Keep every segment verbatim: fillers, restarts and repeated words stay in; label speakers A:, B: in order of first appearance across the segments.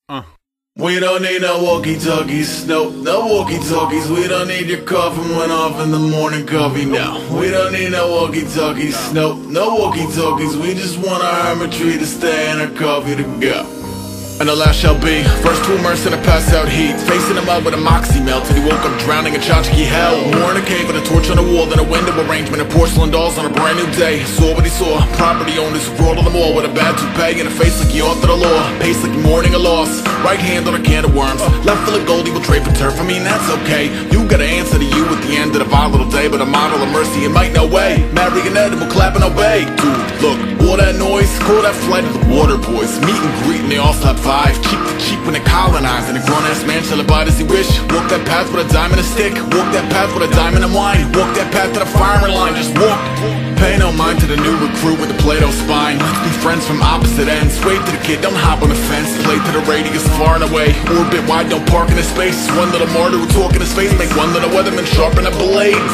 A: Uh. We don't need no walkie-talkies, nope, no walkie-talkies. We don't need your coffin went off in the morning coffee, no. We don't need no walkie-talkies, nope, no walkie-talkies. We just want our hermitry to stay and our coffee to go. And the last shall be, first to immerse in a passed out heat, facing him up with a moxie melt till he woke up drowning in tchotchke hell. More in a cave with a torch on the wall than a window arrangement of porcelain dolls on a brand new day. Saw what he saw, property owners who brought on them all with a bad toupee and a face like he authored the law. Pace like you're mourning a loss, right hand on a can of worms, left full of gold he will trade for turf. I mean that's okay, you gotta answer to you at the end of the vile little day. But a model of mercy it might no way, marionette will clap and obey. Dude, look, all that noise, call that flight of the water boys. Meet and greet and they all slap five, cheap to cheap when they colonize. And a grown-ass man shall abide as he wish. Walk that path with a dime and a stick, walk that path with a diamond and wine, walk that path to the firing line, just walk. Pay no mind to the new recruit with the Play-Doh spine. Let's be friends from opposite ends. Wave to the kid, don't hop on the fence. Play to the radius far and away. Orbit wide, don't park in his space. One little martyr who talk in his face, make one little weatherman sharpen the blades.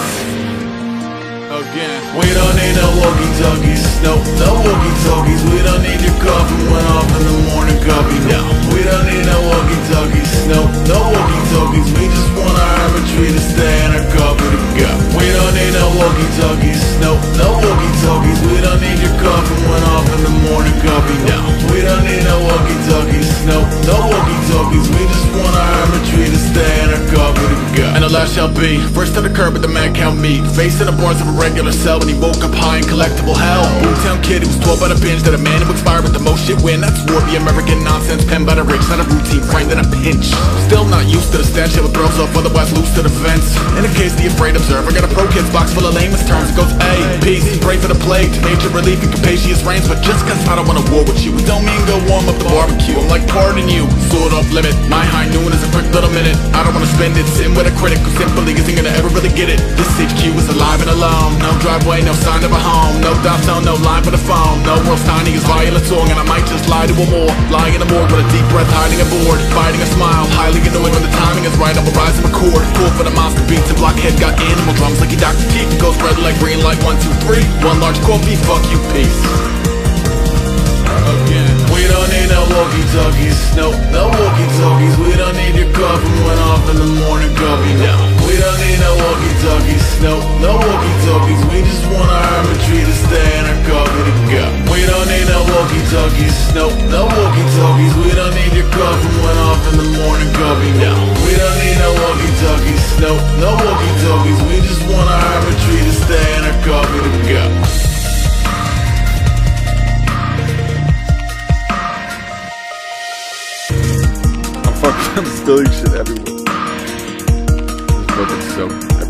A: Again. We don't need no walkie-talkies, nope, no walkie-talkies. We don't need your coffin went off in the morning coffee, no. We don't need no walkie-talkies, nope, no walkie-talkies. We just want our hermitry to stay and our coffee to go. We don't need no walkie-talkies, nope, no walkie-talkies. We don't need your coffin went off in the morning coffee, no. We don't need no walkie-talkies, nope, no walkie-talkies. We just want our hermitry to stay and our coffee to go. And the last shall be, first to the curb with the man count meat, facing the bars of a regular cell when he woke up high in collectible hell. Boomtown kid, he was taught by the binge that a man who expired with the most shit win. That's warpy American nonsense penned by the rich, not a routine framed in a pinch. Still not used to the stench, it would throw off, otherwise loose to the fence. In a case the afraid observer, got a pro kids box full of lamest terms. It goes A, peace, pray for the plague, to nature relief and capacious rains. But just cause I don't want a war with you, it don't mean go warm up the barbecue. I'm like pardon you, sort off limit. My high noon is a quick little minute. I don't wanna spend it, sitting with a critic who simply isn't gonna ever really get it. This H Q is alive and alone, no driveway, no sign of a home, no dial tone, no line for the phone. No world's tiny as violent song, and I might just lie to a more. Lying in the morgue with a deep breath, hiding a board, fighting a smile, highly annoyed when the timing is right. I will rise and record, call for the monster beats and blockhead got animal drums like he Doctor Teeth. It goes red like green like one, two, three. One large coffee, fuck you, peace. Again. We don't need no walkie-talkies, nope, no walkie-talkies. We don't need your coffin went off in the morning coffee, no. We don't need no walkie-talkies, nope, no walkie-talkies. We just want our hermitry to stay and our coffee to go. We don't need no walkie-talkies, nope, no walkie-talkies. We don't need your coffin went off in the morning coffee, no. We don't need no walkie-talkies, nope, no walkie-talkies. We just want our hermitry to stay and our coffee to go.
B: I'm spilling shit everywhere. This book is so